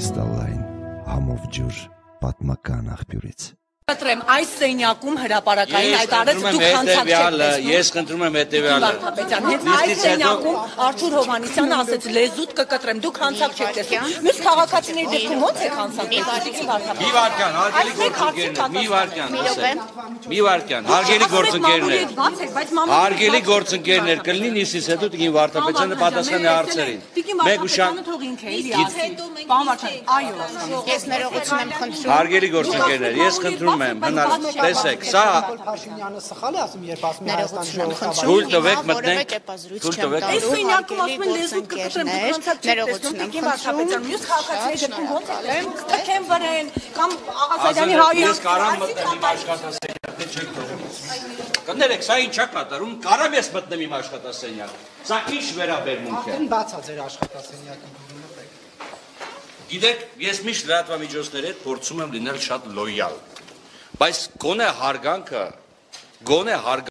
կրիստալային համով ջուր պատմական աղբյուրից։ Կտրեմ այս սենյակում հրապարակային այդ արեց դուք հանցակ չեք տեսնում։ Ես խնդրում եմ հետևյալը։ Հենց այս սենյակում Արթուր Հովհաննիսյանը ասեց լեզուտ կկտրեմ, դուք հանցակ չեք տեսնում։ Մյուս քաղաքացիների դեպքում ո՞նց եք հանցակ տեսնում։ Մի վարքան, հարգելի գործընկերներ, հարգելի գործընկերներ, կլինի նիստից հետո տիկին Վարդապետյանը պատասխանի հարցերին։ Մեկ ուշան թող ինքը էլի ասի։ Պարոն Վարդապետյան, այո։ Ես ներողություն եմ խնդրում։ Հարգելի գործընկերներ, ես խնդրում եմ տեսեք, սա Փաշինյանը սխալ է ասում, երբ ասում է Հայաստանի ժողովրդավար։ Թույլ տվեք մտնենք, թույլ տվեք։ Այս սենյակում ասում են լեզուտ կկտրեմ, դուք հանցակ չեք տեսնում, տիկին Վարդապետյան, մյուս քաղաքացիների դեպքում ո՞նց եք տեսնում, կթեմ վրեն, կամ Աղազարյանի հայրենիք։ Ես կարամ մտնեմ իմ աշխատասենյակ, թե չեք թողում։ Կներեք, սա ինչ է կատարում, կարամ ես մտնեմ իմ աշխատասենյակ։ Սա ինչ վերաբերմունք է։ Ախտին բաց է ձեր աշխատասենյակը։ Գիտեք, ես միշտ լրատվամիջոցների հետ փորձում եմ լինել շատ լոյալ, բայց գոնե հարգանքը